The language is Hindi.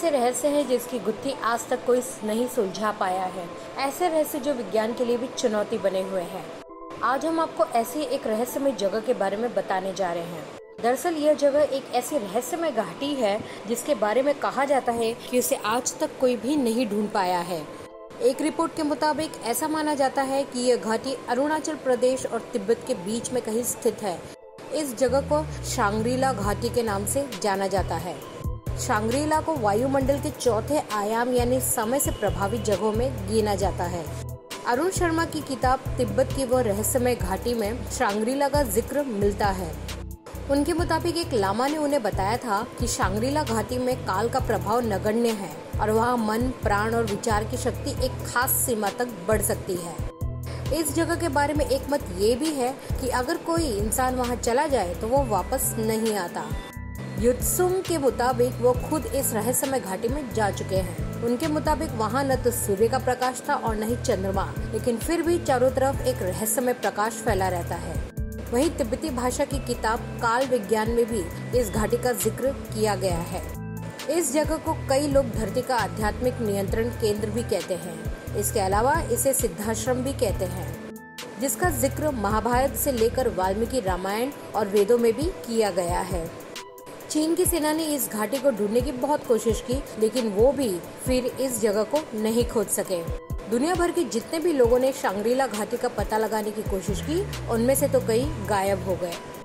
ऐसे रहस्य हैं जिसकी गुत्थी आज तक कोई नहीं सुलझा पाया है। ऐसे रहस्य जो विज्ञान के लिए भी चुनौती बने हुए हैं। आज हम आपको ऐसी एक रहस्यमय जगह के बारे में बताने जा रहे हैं। दरअसल यह जगह एक ऐसी रहस्यमय घाटी है जिसके बारे में कहा जाता है कि उसे आज तक कोई भी नहीं ढूंढ पाया है। एक रिपोर्ट के मुताबिक ऐसा माना जाता है कि यह घाटी अरुणाचल प्रदेश और तिब्बत के बीच में कहीं स्थित है। इस जगह को शांग्रीला घाटी के नाम से जाना जाता है। शांग्रीला को वायुमंडल के चौथे आयाम यानी समय से प्रभावित जगहों में गिना जाता है। अरुण शर्मा की किताब तिब्बत की वो रहस्यमय घाटी में शांग्रीला का जिक्र मिलता है। उनके मुताबिक एक लामा ने उन्हें बताया था कि शांग्रीला घाटी में काल का प्रभाव नगण्य है और वहाँ मन, प्राण और विचार की शक्ति एक खास सीमा तक बढ़ सकती है। इस जगह के बारे में एक मत ये भी है कि अगर कोई इंसान वहाँ चला जाए तो वो वापस नहीं आता। युत्सुम के मुताबिक वो खुद इस रहस्यमय घाटी में जा चुके हैं। उनके मुताबिक वहाँ न तो सूर्य का प्रकाश था और न ही चंद्रमा, लेकिन फिर भी चारों तरफ एक रहस्यमय प्रकाश फैला रहता है। वहीं तिब्बती भाषा की किताब काल विज्ञान में भी इस घाटी का जिक्र किया गया है। इस जगह को कई लोग धरती का आध्यात्मिक नियंत्रण केंद्र भी कहते हैं। इसके अलावा इसे सिद्धाश्रम भी कहते हैं, जिसका जिक्र महाभारत से लेकर वाल्मीकि रामायण और वेदों में भी किया गया है। चीन की सेना ने इस घाटी को ढूंढने की बहुत कोशिश की, लेकिन वो भी फिर इस जगह को नहीं खोज सके। दुनिया भर के जितने भी लोगों ने शांग्रीला घाटी का पता लगाने की कोशिश की, उनमें से तो कई गायब हो गए।